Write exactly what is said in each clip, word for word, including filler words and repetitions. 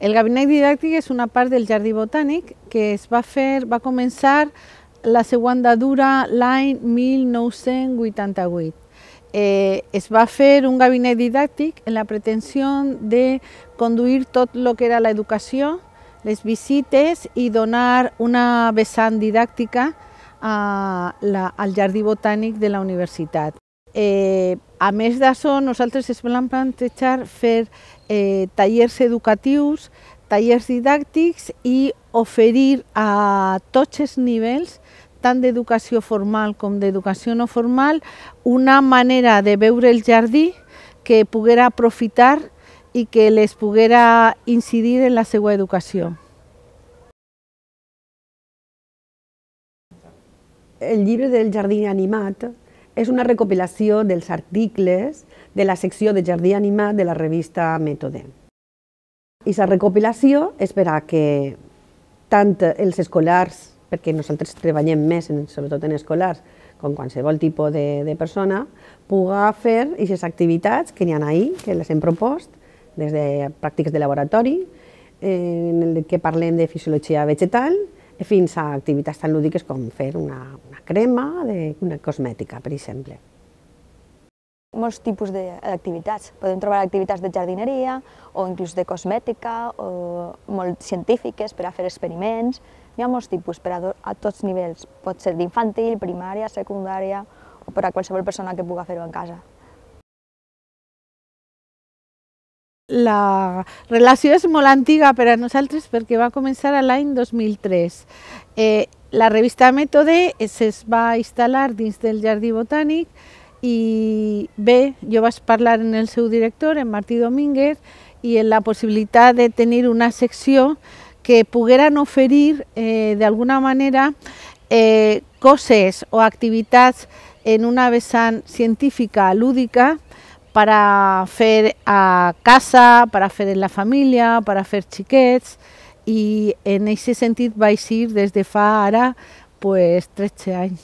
El gabinet didàctic és una part del Jardí Botànic que es va fer, va començar la seva andadura l'any mil nou-cents vuitanta-vuit. Eh, es va fer un gabinet didàctic en la pretensió de conduir tot el que era l'educació, les visites i donar una vessant didàctica a la, al Jardí Botànic de la universitat. Eh, a més d'això, nosaltres es vam plantejar fer eh, tallers educatius, tallers didàctics i oferir a tots els nivells, tant d'educació formal com d'educació no formal, una manera de veure el jardí que poguera aprofitar i que les poguera incidir en la seva educació. El llibre del jardí animat és una recopilació dels articles de la secció de jardí animat de la revista Mètode. I la recopilació és per a que tant els escolars, perquè nosaltres treballem més, sobretot en escolars, com qualsevol tipus de, de persona, pugui fer aquestes activitats que n'hi ha ahí, que les hem propost, des de pràctiques de laboratori, en el que parlem de fisiologia vegetal, fins a activitats tan lúdiques com fer una, una crema, de, una cosmètica, per exemple. Molts tipus d'activitats. Podem trobar activitats de jardineria o inclús de cosmètica o molt científiques per a fer experiments. Hi ha molts tipus per a, a tots nivells. Pot ser d'infantil, primària, secundària o per a qualsevol persona que pugui fer-ho en casa. La relació és molt antiga per a nosaltres perquè va començar l'any dos mil tres. Eh, la revista Mètode es va instal·lar dins del Jardí Botànic i bé, jo vaig parlar amb el seu director, en Martí Domínguez, i en la possibilitat de tenir una secció que pogueren oferir eh, d'alguna manera eh, coses o activitats en una vessant científica lúdica per a fer a casa, per a fer en la família, per a fer xiquets, i en aquest sentit vaig ir des de fa ara pues, tretze anys.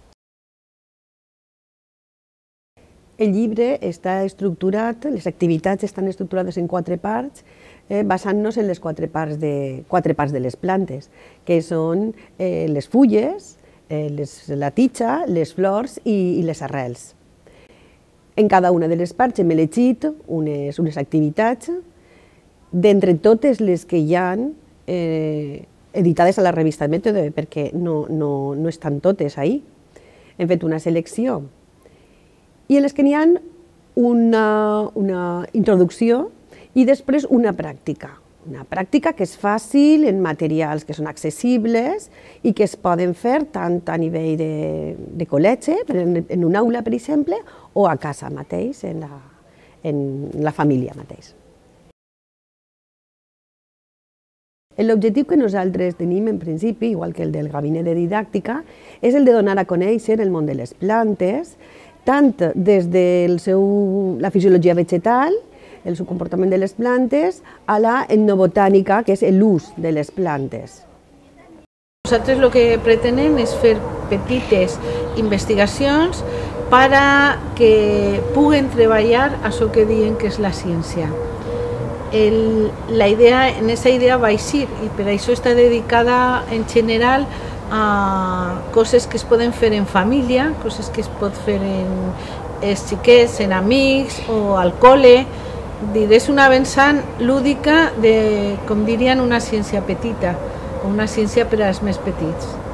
El llibre està estructurat, les activitats estan estructurades en quatre parts, eh, basant-nos en les quatre parts, de, quatre parts de les plantes, que són eh, les fulles, eh, les, la tija, les flors i, i les arrels. En cada una de les parts hem elegit unes, unes activitats d'entre totes les que hi ha eh, editades a la revista Mètode, perquè no, no, no estan totes ahí. Hem fet una selecció i en les que n'hi ha una, una introducció i després una pràctica. Una pràctica que és fàcil, en materials que són accessibles i que es poden fer tant a nivell de, de col·legi, en, en una aula, per exemple, o a casa mateix, en la, en la família mateix. L'objectiu que nosaltres tenim, en principi, igual que el del gabinet de didàctica, és el de donar a conèixer el món de les plantes, tant des de seu, la fisiologia vegetal, el seu comportament de les plantes, a la etnobotànica, que és l'ús de les plantes. Nosaltres el que pretenem és fer petites investigacions per a que puguen treballar això que diuen que és la ciència. El, la idea, en aquesta idea va eixir i per això està dedicada en general a coses que es poden fer en família, coses que es pot fer en els xiquets, en amics o al col·le. És una vessant lúdica de, com dirien, una ciència petita, o una ciència per als més petits.